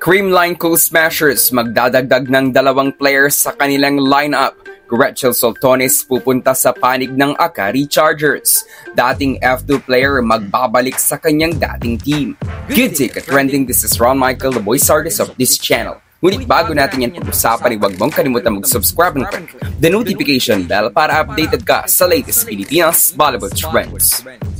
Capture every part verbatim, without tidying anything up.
Creamline Co-Smashers magdadagdag ng dalawang players sa kanilang lineup. GRETCHEL SOLTONES pupunta sa panig ng AKARI Chargers. Dating F two player magbabalik sa kanyang dating team. Good take at trending. This is Ron Michael, the voice artist of this channel. Ngunit bago natin yan pag-usapan, huwag mong kalimutan mag-subscribe and click the notification bell para updated ka sa latest Pilipinas Volleyball Trends.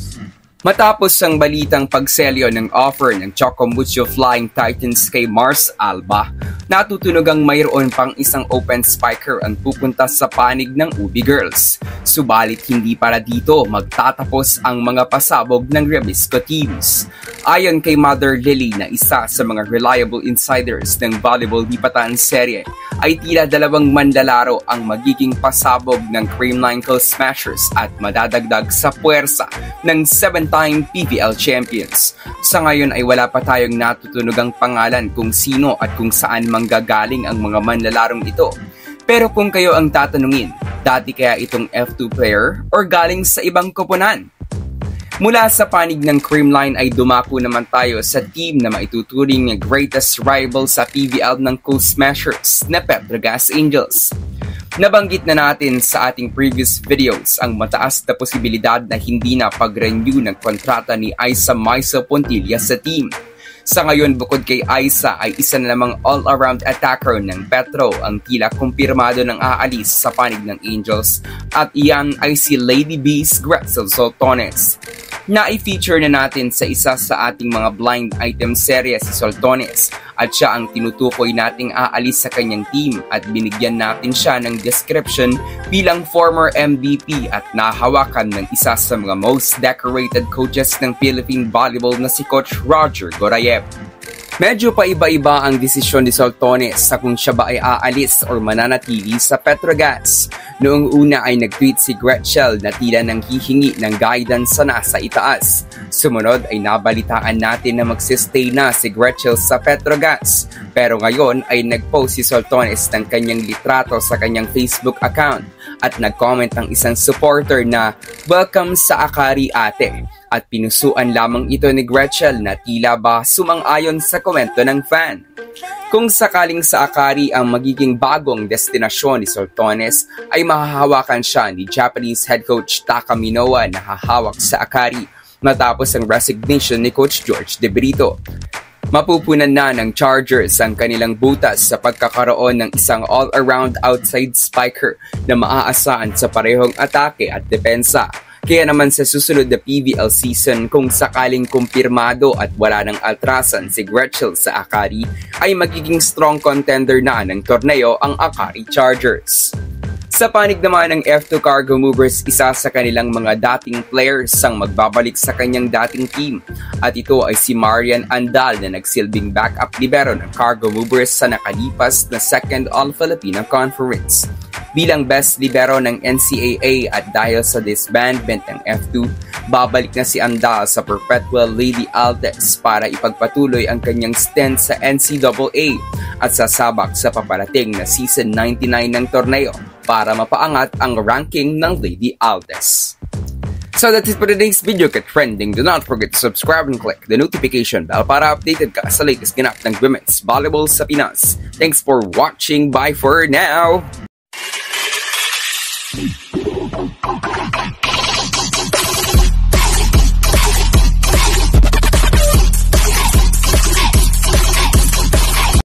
Matapos ang balitang pagselyo ng offer ng Chocomucho Flying Titans kay Mars Alba, natutunog ang mayroon pang isang open spiker ang pupunta sa panig ng U B Girls. Subalit hindi para dito magtatapos ang mga pasabog ng Remisco teams. Ayon kay Mother Lily na isa sa mga reliable insiders ng volleyball lipatan serye, ay tila dalawang manlalaro ang magiging pasabog ng Creamline Co-Smashers at madadagdag sa puwersa ng seven-time P V L champions. Sa ngayon ay wala pa tayong natutunugang pangalan kung sino at kung saan manggagaling ang mga manlalarong ito. Pero kung kayo ang tatanungin, dati kaya itong F two player or galing sa ibang koponan? Mula sa panig ng Creamline ay dumako naman tayo sa team na maituturing ng greatest rival sa P V L ng Co-Smashers na Petrogas Angels. Nabanggit na natin sa ating previous videos ang mataas na posibilidad na hindi na pag-renew ng kontrata ni Aiza Maiso Pontilla sa team. Sa ngayon, bukod kay Aiza ay isa na namang all-around attacker ng Petro ang tila kumpirmado ng aalis sa panig ng Angels at iyan ay si Lady B's GRETCHEL SOLTONES. Na-i-feature na natin sa isa sa ating mga blind item serye si Soltones at siya ang tinutukoy nating aalis sa kanyang team at binigyan natin siya ng description bilang former M V P at nahawakan ng isa sa mga most decorated coaches ng Philippine Volleyball na si Coach Roger Gorayev. Medyo paiba-iba ang desisyon ni Soltones sa kung siya ba ay aalis or mananatili sa Petrogas. Noong una ay nag-tweet si GRETCHEL na tila nang hihingi ng guidance sa nasa itaas. Sumunod ay nabalitaan natin na magsistay na si GRETCHEL sa Petrogas. Pero ngayon ay nag-post si Soltones ng kanyang litrato sa kanyang Facebook account at nag-comment ang isang supporter na "Welcome sa AKARI ate." At pinusuan lamang ito ni GRETCHEL na tila ba sumang-ayon sa komento ng fan. Kung sakaling sa AKARI ang magiging bagong destinasyon ni Soltones, ay mahahawakan siya ni Japanese head coach Taka Minowa na hahawak sa AKARI matapos ang resignation ni Coach George De Brito. Mapupunan na ng Chargers ang kanilang butas sa pagkakaroon ng isang all-around outside spiker na maaasahan sa parehong atake at depensa. Kaya naman sa susunod na P V L season, kung sakaling kumpirmado at wala ng atrasan si GRETCHEL sa AKARI, ay magiging strong contender na ng torneo ang AKARI Chargers. Sa panig naman ng F two Cargo Movers, isa sa kanilang mga dating players ang magbabalik sa kanyang dating team. At ito ay si Marian Andal na nagsilbing backup libero ng Cargo Movers sa nakalipas na second All-Filipino Conference. Bilang best libero ng N C A A at dahil sa disbandment ng F two, babalik na si Andal sa Perpetual Lady Altes para ipagpatuloy ang kanyang stint sa N C A A at sasabak sa paparating na Season ninety-nine ng torneo para mapaangat ang ranking ng Lady Altes. So that's it for today's video ka trending. Do not forget to subscribe and click the notification bell para updated ka sa latest ganap ng women's volleyball sa Pinas. Thanks for watching. Bye for now!